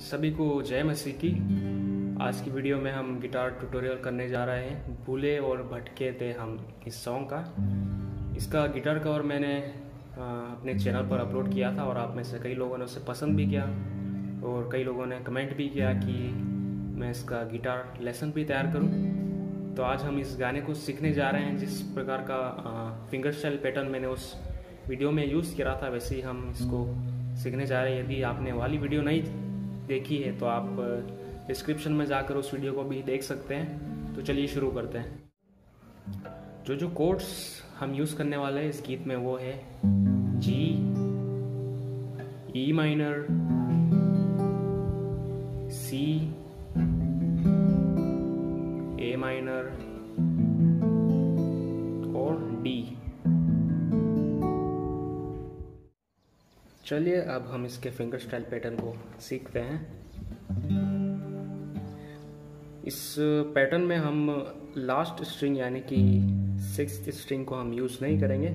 सभी को जय मसीह की। आज की वीडियो में हम गिटार ट्यूटोरियल करने जा रहे हैं। भूले और भटके थे हम इस सॉन्ग का। इसका गिटार कवर मैंने अपने चैनल पर अपलोड किया था और आप में से कई लोगों ने उसे पसंद भी किया और कई लोगों ने कमेंट भी किया कि मैं इसका गिटार लेसन भी तैयार करूं। तो आज हम इस गाने को सीखने जा रहे हैं। जिस प्रकार का फिंगर स्टाइल पैटर्न मैंने उस वीडियो में यूज़ किया था वैसे ही हम इसको सीखने जा रहे हैं। यदि आपने वाली वीडियो नहीं देखी है तो आप डिस्क्रिप्शन में जाकर उस वीडियो को भी देख सकते हैं। तो चलिए शुरू करते हैं। जो कोड्स हम यूज़ करने वाले हैं इस गीत में वो है जी, E minor, C, A minor और डी। चलिए अब हम इसके फिंगर स्टाइल पैटर्न को सीखते हैं। इस पैटर्न में हम लास्ट स्ट्रिंग यानी कि 6th स्ट्रिंग को हम यूज़ नहीं करेंगे।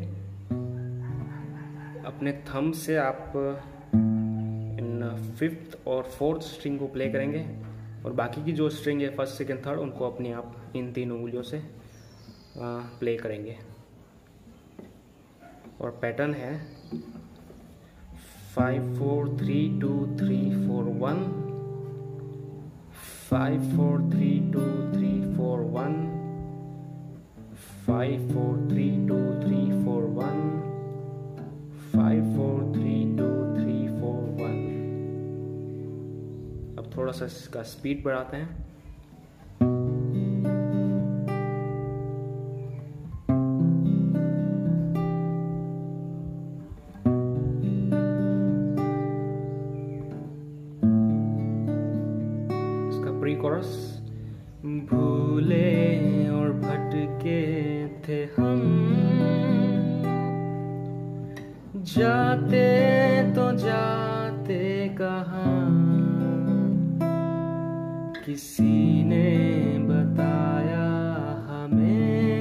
अपने थंब से आप इन 5th और 4th स्ट्रिंग को प्ले करेंगे और बाकी की जो स्ट्रिंग है 1st, 2nd, 3rd उनको अपने आप इन 3 उंगलियों से प्ले करेंगे। और पैटर्न है 5 4 3 2 3 4 1, 5 4 3 2 3 4 1, 5 4 3 2 3 4 1, 5 4 3 2 3 4 1। अब थोड़ा सा इसका स्पीड बढ़ाते हैं। प्री कोरस, भूले और भटके थे हम, जाते तो जाते कहाँ, किसी ने बताया हमें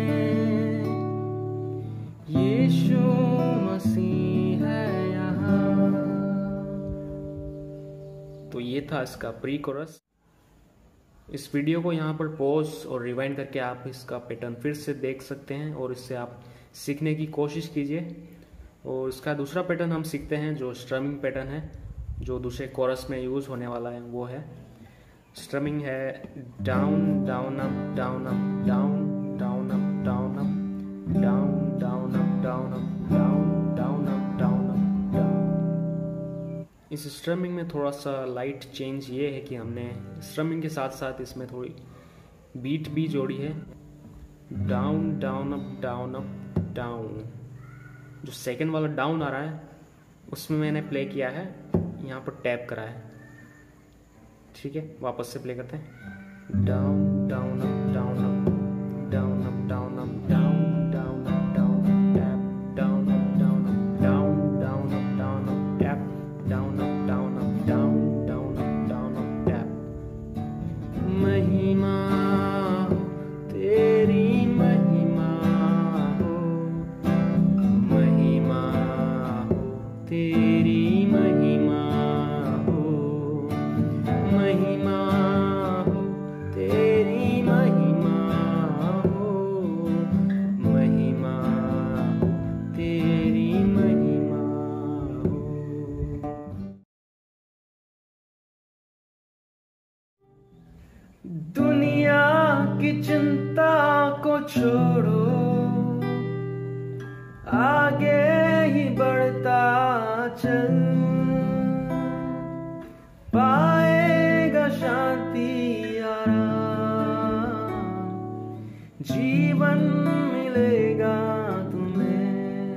यीशु मसीह है यहाँ। तो ये था इसका प्री कोरस। इस वीडियो को यहाँ पर पॉज और रिवाइंड करके आप इसका पैटर्न फिर से देख सकते हैं और इससे आप सीखने की कोशिश कीजिए। और इसका दूसरा पैटर्न हम सीखते हैं जो स्ट्रमिंग पैटर्न है, जो दूसरे कोरस में यूज़ होने वाला है। वो है स्ट्रमिंग है down down up down up down down up down up down down up down up down down up down up down. इस स्ट्रमिंग में थोड़ा सा लाइट चेंज ये है कि हमने स्ट्रमिंग के साथ साथ इसमें थोड़ी बीट भी जोड़ी है। Down down up down. जो सेकंड वाला डाउन आ रहा है उसमें मैंने प्ले किया है, यहाँ पर टैप करा है। ठीक है, वापस से प्ले करते हैं। Down down up down up down up down up down down up down up tap down up down up down down up down up tap down up down up down down up down up tap. महिमा हो तेरी, महिमा हो, महिमा हो तेरी, महिमा हो, महिमा हो तेरी, महिमा हो, महिमा हो तेरी, महिमा हो। दुनिया की चिंता को छोड़ो, आगे ही बढ़ता चल, पाएगा शांति आराम, जीवन मिलेगा तुम्हें।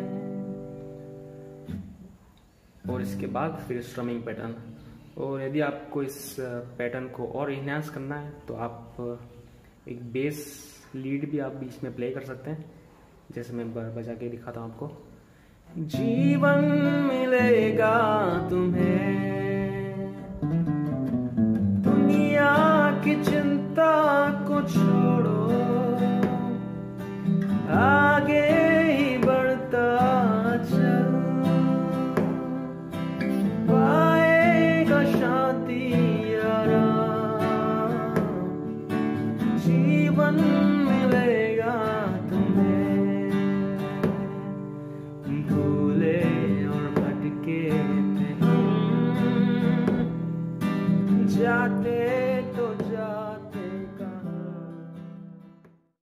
और इसके बाद फिर स्ट्रमिंग पैटर्न। और यदि आपको इस पैटर्न को और इन्हांस करना है तो आप एक बेस लीड भी आप बीच में प्ले कर सकते हैं, जैसे मैं बजा के दिखाता हूँ आपको। जीवन मिलेगा तुम्हें, दुनिया की चिंता को छोड़ो, आगे ही बढ़ता चल, पाएगा शांति जीवन मिलेगा तुम्हें। भूले और भटके थे हम, जाते